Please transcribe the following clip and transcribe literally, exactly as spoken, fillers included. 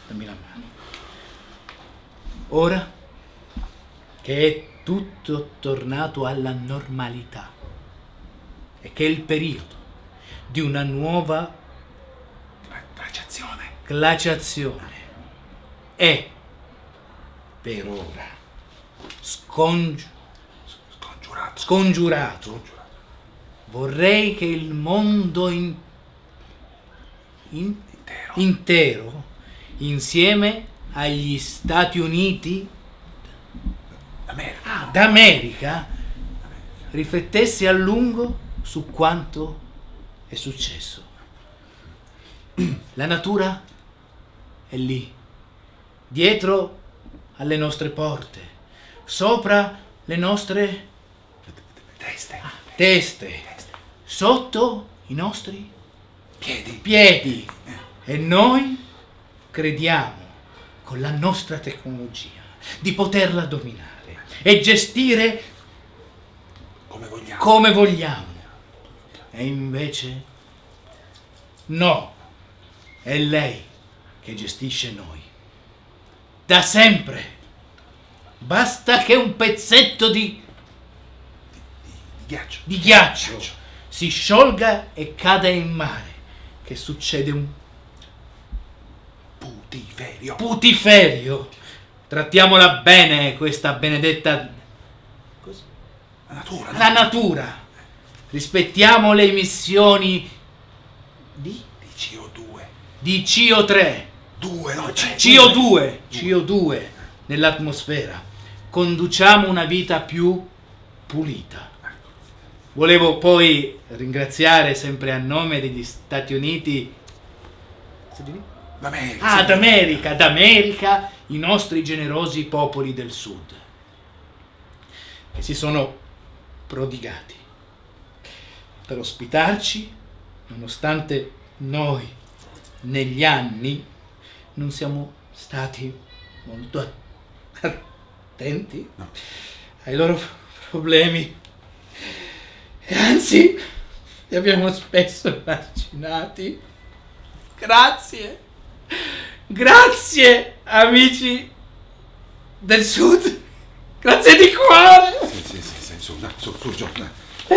dammi la mano. Ora che è tutto tornato alla normalità e che è il periodo di una nuova glaciazione, glaciazione è per ora scongi- scongiurato. scongiurato, vorrei che il mondo in- in- Intero. intero, insieme agli Stati Uniti America. ah, d'America, riflettesse a lungo su quanto è successo. La natura è lì, dietro alle nostre porte, sopra le nostre Teste. teste, sotto i nostri Piedi. piedi. E noi crediamo, con la nostra tecnologia, di poterla dominare e gestire Come vogliamo. come vogliamo. E invece no, è lei che gestisce noi. Da sempre. Basta che un pezzetto di, Di ghiaccio. di ghiaccio si sciolga e cada in mare, che succede un Putiferio. putiferio. Trattiamola bene, questa benedetta La natura. la natura. Rispettiamo le emissioni di, Di C O due. di C O tre, Due, no, c'è. C O due, C O due nell'atmosfera. Conduciamo una vita più pulita. Volevo poi ringraziare sempre a nome degli Stati Uniti, L'America. ah, sì. d'America, d'America, i nostri generosi popoli del sud, che si sono prodigati per ospitarci, nonostante noi negli anni non siamo stati molto attenti No. ai loro problemi e anzi li abbiamo spesso emarginati. Grazie, grazie amici del sud, grazie di cuore. Sì, sì, sì, sì, su, su, su, su,